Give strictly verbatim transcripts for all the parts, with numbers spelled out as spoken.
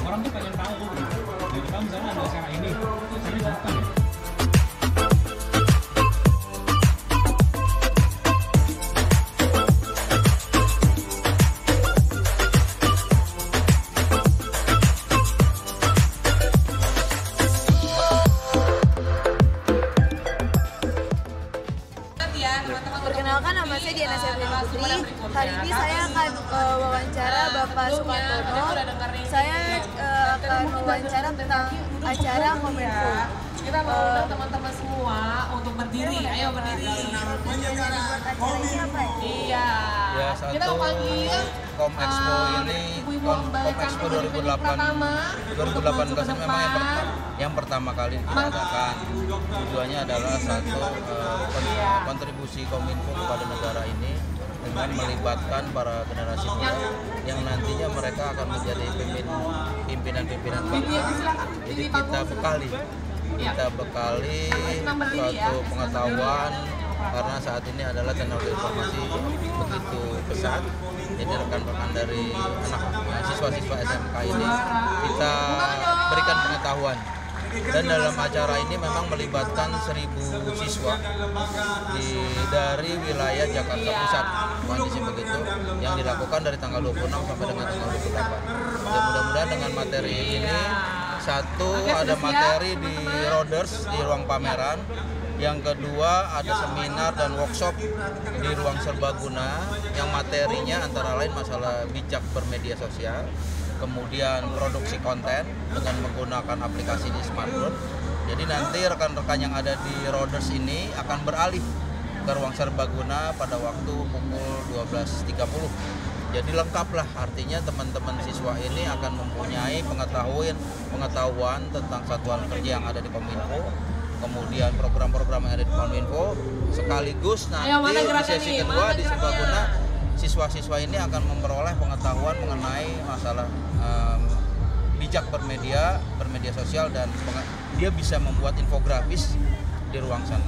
orang tuh pengen tahu gitu. Jadi kalau misalnya ada acara ini, saya dilakukan ya. Perkenalkan, nama saya Diana Septriani Putri. Hari ini saya akan uh, wawancara Bapak Sukartono. Saya uh, akan wawancara tentang acara Kominfo. Kita mau undang teman-teman semua untuk berdiri. Ayo berdiri. Acara ini apa ya? Iya. Ya, satu kita mau panggil Kom Expo uh, ini Ibu-ibu Kom, Kom membagikan Expo dua ribu delapan belas ini memang yang, perta yang pertama kali kita adakan. Tujuannya adalah satu uh, kontribusi Kominfo kepada negara ini dengan melibatkan para generasi muda yang nantinya mereka akan menjadi pimpinan-pimpinan bangsa. Jadi kita bekali kita bekali suatu pengetahuan karena saat ini adalah teknologi informasi begitu pesat. Jadi rekan-rekan dari anak siswa-siswa S M K ini kita berikan pengetahuan. Dan dalam acara ini memang melibatkan seribu siswa di, dari wilayah Jakarta Pusat, kondisi begitu, yang dilakukan dari tanggal dua puluh enam sampai dengan tanggal dua puluh delapan. Ya, mudah-mudahan dengan materi ini, satu ada materi di Roders di ruang pameran, yang kedua ada seminar dan workshop di ruang serbaguna yang materinya antara lain masalah bijak bermedia sosial, kemudian produksi konten dengan menggunakan aplikasi di smartphone. Jadi nanti rekan-rekan yang ada di Roders ini akan beralih ke ruang serbaguna pada waktu pukul dua belas tiga puluh. Jadi lengkaplah, artinya teman-teman siswa ini akan mempunyai pengetahuan pengetahuan tentang satuan kerja yang ada di Kominfo, kemudian program-program yang ada di Kominfo, sekaligus nanti di sesi kedua di serbaguna siswa-siswa ini akan memperoleh pengetahuan mengenai masalah um, bijak bermedia, bermedia sosial, dan dia bisa membuat infografis di ruang sana.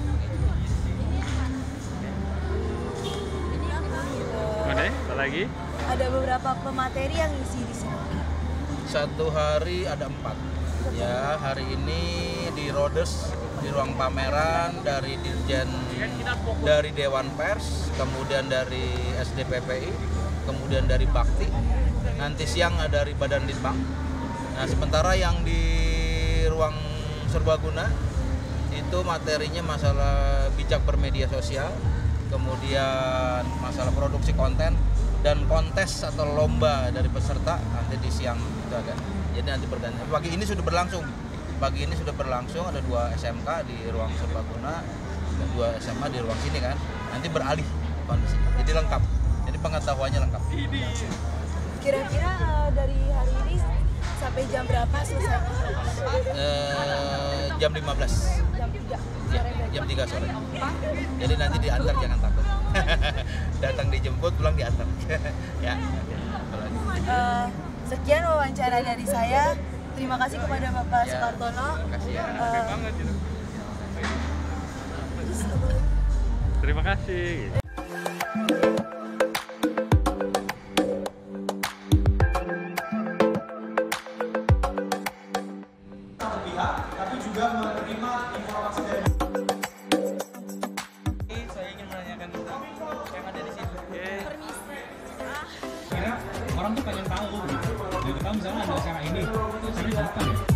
Oke, apa lagi? Ada beberapa pemateri yang isi di sini. Satu hari ada empat. Ya, hari ini di Roders di ruang pameran dari Dirjen dari Dewan Pers, kemudian dari S D P P I, kemudian dari Bakti. Nanti siang ada dari Badan Litbang. Nah, sementara yang di ruang serbaguna itu materinya masalah bijak bermedia sosial, kemudian masalah produksi konten dan kontes atau lomba dari peserta nanti di siang itu ada. Jadi nanti berganti. Pagi ini sudah berlangsung. Pagi ini sudah berlangsung, ada dua S M K di ruang serbaguna dan dua S M A di ruang sini kan. Nanti beralih kondisi. Jadi lengkap. Jadi pengetahuannya lengkap. Kira-kira uh, dari hari ini sampai jam berapa selesai? Eh, jam lima belas. Jam tiga. Ya, jam tiga sore. Jadi nanti diantar, jangan takut. Datang dijemput, pulang diantar. Ya. Uh, sekian wawancara dari saya. Terima kasih kepada Bapak Ya, Sukartono. Terima kasih ya. Uh, Banget gitu. Terima kasih. pihak, tapi juga menerima informasi dari. Saya ingin menanyakan tentang yang ada di situ. Permisi. Ah. Kira orang tuh pengen tahu gitu. Jadi kalau misalnya ada acara ini, saya dilakukan ya.